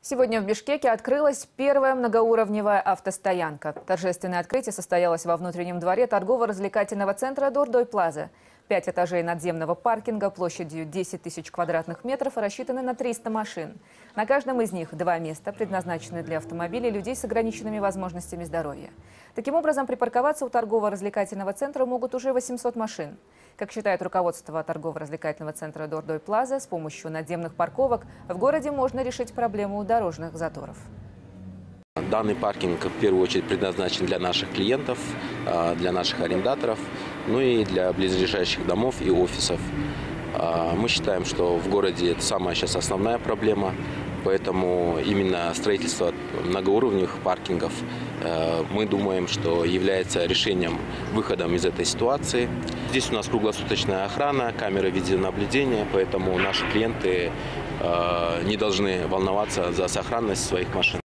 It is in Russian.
Сегодня в Бишкеке открылась первая многоуровневая автостоянка. Торжественное открытие состоялось во внутреннем дворе торгово-развлекательного центра «Дордой Плаза». 5 этажей надземного паркинга площадью 10 тысяч квадратных метров рассчитаны на 300 машин. На каждом из них 2 места предназначены для автомобилей людей с ограниченными возможностями здоровья. Таким образом, припарковаться у торгово-развлекательного центра могут уже 800 машин. Как считает руководство торгово-развлекательного центра «Дордой Плаза», с помощью надземных парковок в городе можно решить проблему дорожных заторов. Данный паркинг в первую очередь предназначен для наших клиентов, для наших арендаторов, ну и для близлежащих домов и офисов. Мы считаем, что в городе это самая сейчас основная проблема, поэтому именно строительство многоуровневых паркингов, мы думаем, что является решением, выходом из этой ситуации. Здесь у нас круглосуточная охрана, камеры видеонаблюдения, поэтому наши клиенты не должны волноваться за сохранность своих машин.